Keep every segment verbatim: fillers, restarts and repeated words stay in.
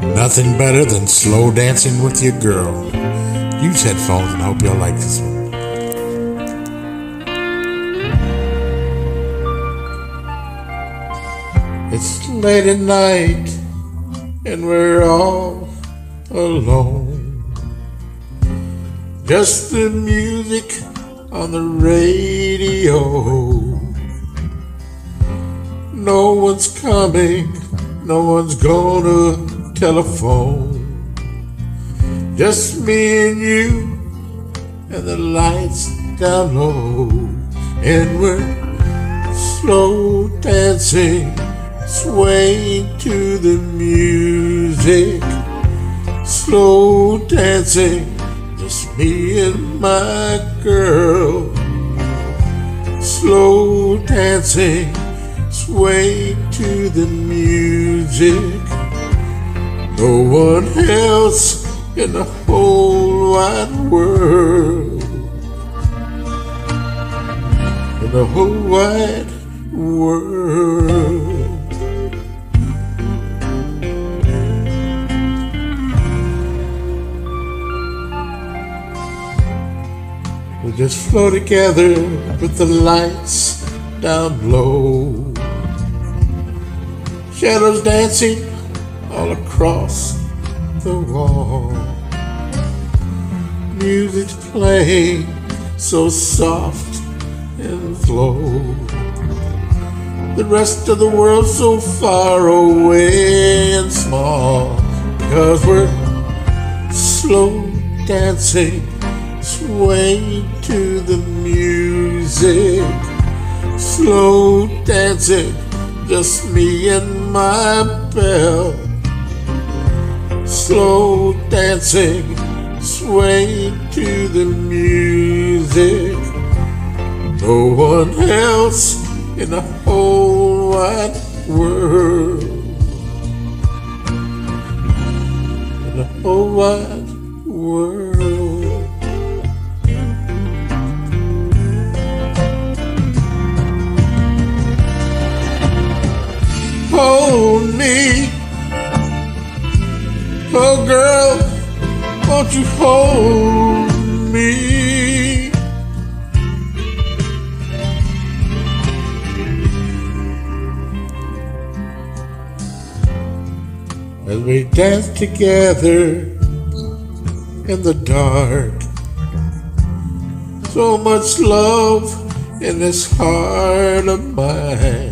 Nothing better than slow dancing with your girl. Use headphones and I hope y'all like this one. It's late at night and we're all alone. Just the music on the radio. No one's coming, no one's gonna telephone. Just me and you and the lights down low. And we're slow dancing, swaying to the music. Slow dancing, just me and my girl. Slow dancing, sway to the music. No one else in the whole wide world. In the whole wide world. We just flow together with the lights down low. Shadows dancing all across the wall. Music's playing so soft and slow. The rest of the world's so far away and small. Because we're slow dancing, swaying to the music. Slow dancing, just me and my bell. Slow dancing, sway to the music. No one else in the whole wide world. In the whole wide world. Hold me, oh girl, won't you hold me? As we dance together in the dark, so much love in this heart of mine.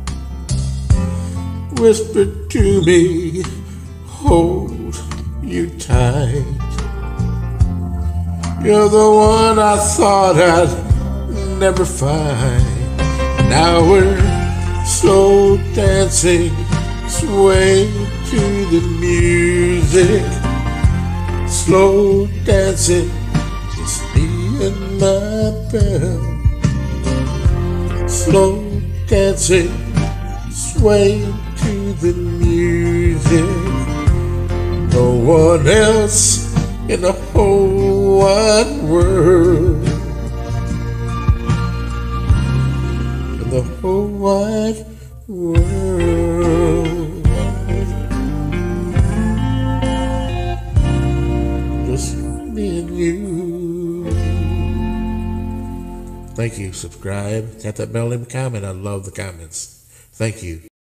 Whisper to me, hold you tight. You're the one I thought I'd never find. Now we're slow dancing, sway to the music. Slow dancing, just me and my bell. Slow dancing, sway to the music. No one else in the whole wide world. In the whole wide world. Just me and you. Thank you. Subscribe. Hit that bell and comment. I love the comments. Thank you.